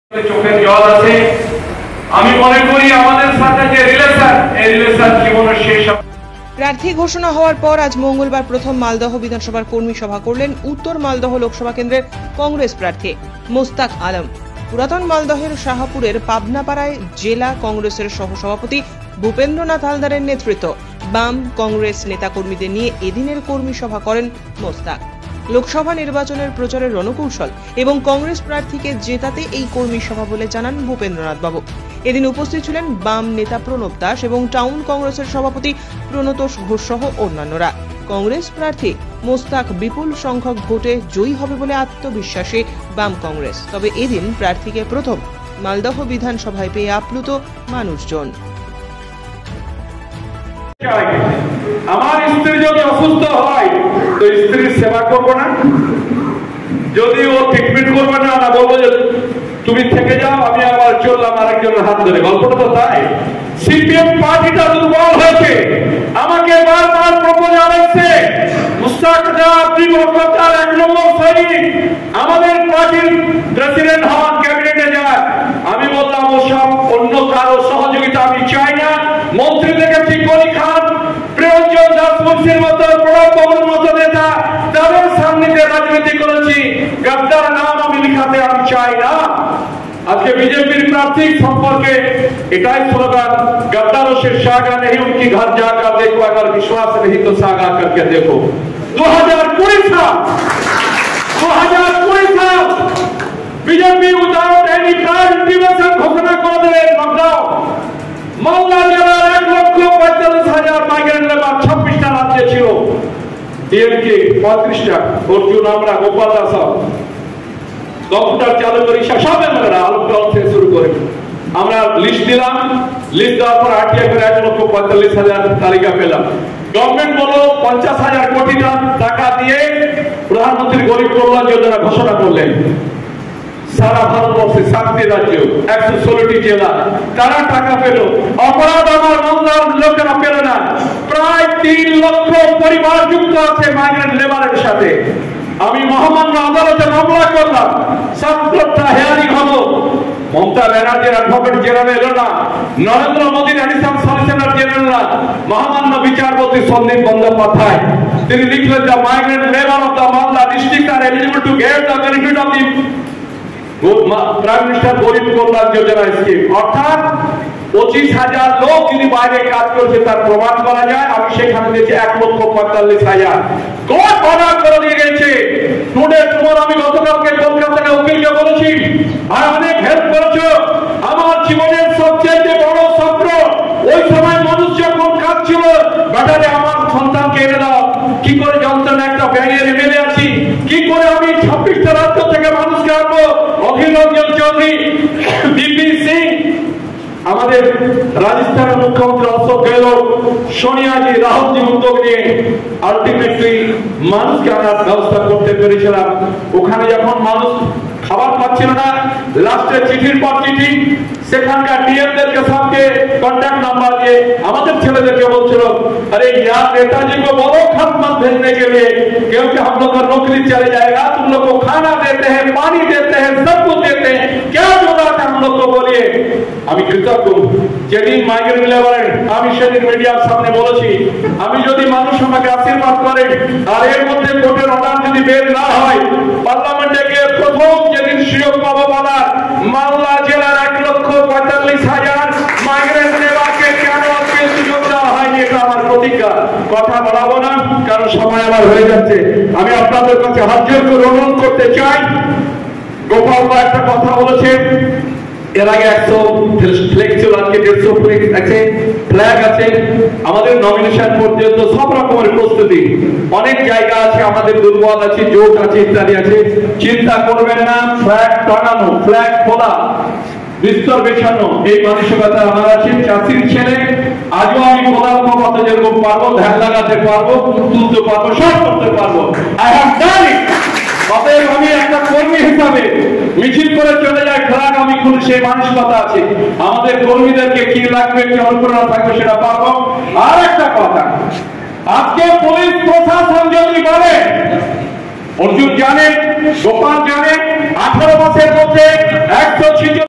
চোখের জল আছে। আমি মনে করি আমাদের সাথে যে রিলেশন, এই রিলেশন জীবনের শেষ। প্রার্থী ঘোষণা হওয়ার পর আজ মঙ্গলবার প্রথম মালদহ বিধানসভার কর্মী সভা করলেন উত্তর মালদহ লোকসভা কেন্দ্রের কংগ্রেস প্রার্থী মোস্তাক আলম। পুরাতন মালদহের শাহপুরের পাবনাপাড়ায় জেলা কংগ্রেসের সহসভাপতি ভূপেন্দ্রনাথ হালদারের নেতৃত্ব বাম কংগ্রেস নেতাকর্মীদের নিয়ে এদিনের কর্মী সভা করেন মোস্তাক। লোকসভা নির্বাচনের প্রচারের রণকৌশল এবং কংগ্রেস প্রার্থীকে জেতাতে এই কর্মী সভা বলে জানান ভূপেন্দ্রনাথ বাবু। এদিন উপস্থিত ছিলেন বাম নেতা প্রণব দাস এবং টাউন কংগ্রেসের সভাপতি প্রণতোষ ঘোষ সহ অন্যান্যরা। কংগ্রেস প্রার্থী মোস্তাক বিপুল সংখ্যক ভোটে জয়ী হবে বলে আত্মবিশ্বাসী বাম কংগ্রেস। তবে এদিন প্রার্থীকে প্রথম মালদহ বিধানসভায় পেয়ে আপ্লুত মানুষজন। আমার স্ত্রী যদি অসুস্থ হয় তো স্ত্রীর সেবা করবো না? যদি ও ট্রিটমেন্ট করবে না, বলবো যে তুমি থেকে যাও, আমি আবার চললাম আরেকজনের হাত ধরে। গল্পটা তো তাই। সিপিএম পার্টিটা দুর্বল হয়েছে। আমাকে বারবার প্রপোজাল আসছে, মুস্তাক দা আপনি বরকতার 1 নম্বর সৈনিক, আমাদের পার্টির প্রেসিডেন্ট হওয়ার, ক্যাবিনেটে যান। আমি বললাম ওসব অন্য কারো সহযোগিতা আমি চাই না। মন্ত্রী থেকে ঠিক করে খান, প্রিয়ঞ্জন দাস মুন্সির মতো, প্রণব বাবুর মতো নেতা, তাদের সামনে রাজনীতি করেছি। গদ্দার নাম আমি লিখাতে আমি চাই না। আজকে বিজেপির প্রার্থী সম্পর্কে এটাই স্লোগান, गद्दारों से सागा नहीं उनकी घर जाकर देखो, अगर विश्वास नहीं तो सागा करके देखो। 2020 साल BJP without any prime intimation ঘোষণা করে দেবে লকডাউন। মালদা জেলার 1,45,000 মাইগ্রেন্ট লেবার 26টা রাজ্যে ছিল। ডিএমকে 35টা, অর্জুন, আমরা, গোপাল দাস কম্পিউটার চালু করি সব আলুকল থেকে শুরু করে আমরা লিস্ট দিলাম। লিস্ট দেওয়ার পর আরটিআই করে 1,45,000 তালিকা পেলাম। গভর্নমেন্ট বলো 50,000 কোটি টাকা দিয়ে প্রধানমন্ত্রী গরিব কল্যাণ যোজনা ঘোষণা করলেন। সারা ভারতবর্ষে 7টি রাজ্য, 116টি জেলা, তারা টাকা পেল। অপরাধ আমার মালদার লোকেরা পেল না। প্রায় 3 লক্ষ পরিবার যুক্ত আছে মাইগ্রেন্ট লেবারের সাথে। আমি মহামান্য আদালতে মামলা করলাম, 7টা হেয়ারিং হলো। মমতা ব্যানার্জির অ্যাডভোকেট জেনারেল এলো না, নরেন্দ্র মোদীর অ্যাডিশনাল সলিসিটর জেনারেল না, মহামান্য বিচারপতি সন্দীপ বন্দ্যোপাধ্যায় তিনি লিখলেন যে migrant labour of the Malda district are eligible to get the benefit of the prime minister Garib Kalyan Yojana scheme. অর্থাৎ 25,000 লোক যদি বাইরে কাজ করছে তার প্রমাণ করা যায়। আমি সেখানে দিয়েছি 1,45,000 কোর্ট অর্ডার করে দিয়ে গেছে। টুডে টুমোর আমি গতকালকে কলকাতায় উকিলকে বলেছি, ভাই অনেক হেল্প করেছো, আমার জীবনের সবচেয়ে বড় স্বপ্ন ওই সময় মানুষ যখন কাজ ছিল, ব্যাটারে আমার সন্তানকে এনে দাও। কি করে যন্ত্রণা একটা ব্যাঙের এমএলএ আছি, কি করে আমি 26টা রাজ্য থেকে মানুষকে আনবো। অখিল রঞ্জন চৌধুরী, বিপি সিং, আমাদের রাজস্থানের মুখ্যমন্ত্রী অশোক গেহলোত, সোনিয়াজি, রাহুলজি উদ্যোগ নিয়ে আলটিমেটলি মানুষকে আনার ব্যবস্থা করতে পেরেছিলাম। ওখানে যখন মানুষ খাবার পাচ্ছিল না, লাস্টে চিঠির পর চিঠি সেখানকার ডিএমদেরকে সবকে কন্ট্যাক্ট নাম্বার দিয়ে আমাদের ছেলেদেরকে বলছিল, अरे यार नेताजी को बोलो खत मत भेजने के लिए, क्योंकि हम लोग का नौकरी चले जाएगा। तुम लोग को खाना देते हैं, पानी देते हैं, सब कुछ देते हैं, क्या जरूरत है हम लोग को बोलिए। আমি কৃতজ্ঞ। যেদিন মাইগ্রেন্ট লেবারের আমি সেদিন মিডিয়ার সামনে বলেছি, আমি যদি মানুষ আমাকে আশীর্বাদ করে আর এর মধ্যে কোর্টের অর্ডার যদি বের না হয়, পার্লামেন্টে গিয়ে প্রথম যেদিন সুযোগ পাবো বলার, মালদা জেলার 1,45,000 মাইগ্রেন্ট লেবারকে কেন আজকে সুযোগ দেওয়া হয়নি, এটা আমার প্রতিজ্ঞা। কথা বাড়াবো না, কারণ সময় আমার হয়ে যাচ্ছে। আমি আপনাদের কাছে হাত জোর করে অনুরোধ করতে চাই, গোপাল দা একটা কথা বলেছে, এর আগে 100 ফ্লেক্স ছিল, আজকে 150 ফ্লেক্স আছে, ফ্ল্যাগ আছে। আমাদের নমিনেশন পর্যন্ত সব রকমের প্রস্তুতি। অনেক জায়গা আছে আমাদের দুর্বল আছে, জোট আছে, ইত্যাদি আছে। চিন্তা করবেন না, ফ্ল্যাগ টাঙানো, ফ্ল্যাগ খোলা, বিস্তর বেছানো, এই মানসিকতা আমার আছে। চাষির ছেলে, আজও আমি কোদাল কমাতে যেরকম পারবো, ধ্যান লাগাতে পারবো, তুলতে পারবো, সব করতে পারবো। I have done it. অতএব আমি একটা কর্মী হিসাবে মিছিল করে চলে যায় ফ্ল্যাগ আমি খুলি, সেই মানসিকতা আছে। আমাদের কর্মীদেরকে কি লাগবে, কি অনুপ্রেরণা থাকবে সেটা পারবো। আর একটা কথা, আজকে পুলিশ প্রশাসন যদি বলে অর্জুন জানে, গোপাল জানে, 18 মাসের মধ্যে 146